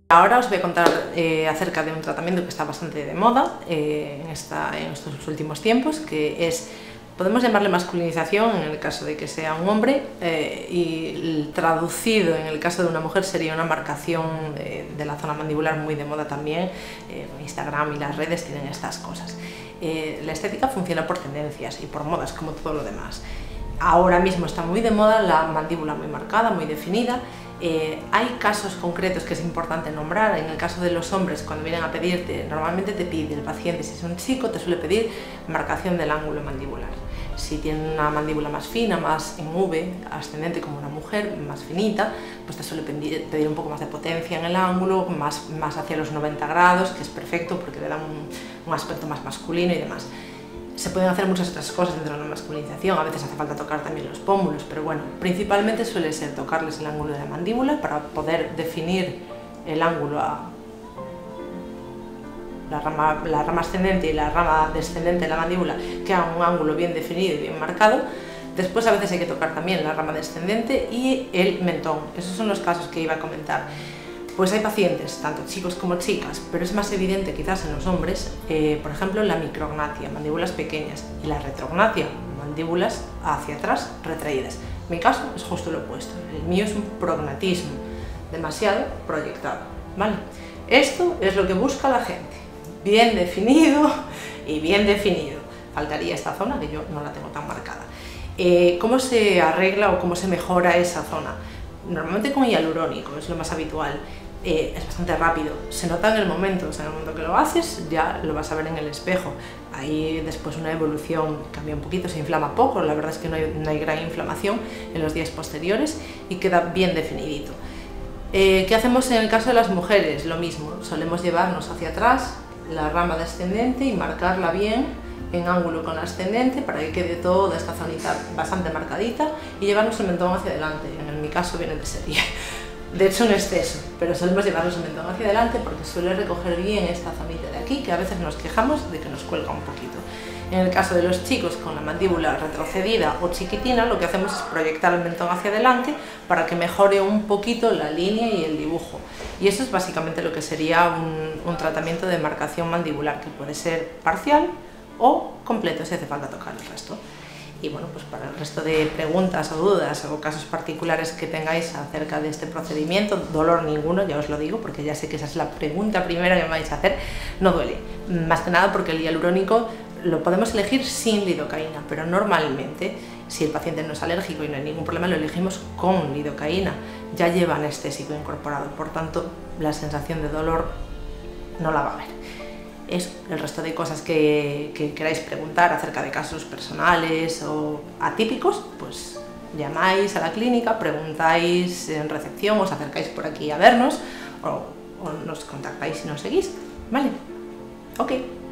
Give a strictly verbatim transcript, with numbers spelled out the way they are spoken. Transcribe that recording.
Ahora os voy a contar eh, acerca de un tratamiento que está bastante de moda eh, en, esta, en estos últimos tiempos, que es, podemos llamarle masculinización en el caso de que sea un hombre, eh, y traducido en el caso de una mujer sería una marcación de, de la zona mandibular muy de moda también. eh, Instagram y las redes tienen estas cosas. Eh, la estética funciona por tendencias y por modas, como todo lo demás. Ahora mismo está muy de moda la mandíbula muy marcada, muy definida. Eh, hay casos concretos que es importante nombrar. En el caso de los hombres, cuando vienen a pedirte, normalmente te pide el paciente, si es un chico, te suele pedir marcación del ángulo mandibular. Si tiene una mandíbula más fina, más en V, ascendente como una mujer, más finita, pues te suele pedir, pedir un poco más de potencia en el ángulo, más, más hacia los noventa grados, que es perfecto porque le da un, un aspecto más masculino y demás. Se pueden hacer muchas otras cosas dentro de la masculinización, a veces hace falta tocar también los pómulos, pero bueno, principalmente suele ser tocarles el ángulo de la mandíbula para poder definir el ángulo a la rama, la rama ascendente y la rama descendente de la mandíbula, que hagan un ángulo bien definido y bien marcado. Después a veces hay que tocar también la rama descendente y el mentón. Esos son los casos que iba a comentar. Pues hay pacientes, tanto chicos como chicas, pero es más evidente quizás en los hombres, eh, por ejemplo, la micrognatia, mandíbulas pequeñas, y la retrognatia, mandíbulas hacia atrás retraídas. Mi caso es justo lo opuesto, el mío es un prognatismo, demasiado proyectado, ¿vale? Esto es lo que busca la gente, bien definido y bien definido. Faltaría esta zona, que yo no la tengo tan marcada. Eh, ¿Cómo se arregla o cómo se mejora esa zona? Normalmente con hialurónico, es lo más habitual. Eh, es bastante rápido, se nota en el momento, o sea, en el momento que lo haces ya lo vas a ver en el espejo. Ahí después una evolución cambia un poquito, se inflama poco, la verdad es que no hay, no hay gran inflamación en los días posteriores y queda bien definidito. Eh, ¿Qué hacemos en el caso de las mujeres? Lo mismo, solemos llevarnos hacia atrás la rama descendente y marcarla bien en ángulo con la ascendente para que quede toda esta zonita bastante marcadita y llevarnos el mentón hacia adelante. En mi caso viene de serie, de hecho en exceso, pero solemos llevarnos el mentón hacia adelante porque suele recoger bien esta zonita de aquí, que a veces nos quejamos de que nos cuelga un poquito. En el caso de los chicos con la mandíbula retrocedida o chiquitina, lo que hacemos es proyectar el mentón hacia adelante para que mejore un poquito la línea y el dibujo. Y eso es básicamente lo que sería un, un tratamiento de marcación mandibular, que puede ser parcial o completo si hace falta tocar el resto. Y bueno, pues para el resto de preguntas o dudas o casos particulares que tengáis acerca de este procedimiento, dolor ninguno, ya os lo digo, porque ya sé que esa es la pregunta primera que me vais a hacer, no duele. Más que nada porque el hialurónico lo podemos elegir sin lidocaína, pero normalmente, si el paciente no es alérgico y no hay ningún problema, lo elegimos con lidocaína. Ya lleva anestésico incorporado, por tanto, la sensación de dolor no la va a haber. Eso, el resto de cosas que, que queráis preguntar acerca de casos personales o atípicos, pues llamáis a la clínica, preguntáis en recepción, os acercáis por aquí a vernos o, o nos contactáis y nos seguís, ¿vale? Ok.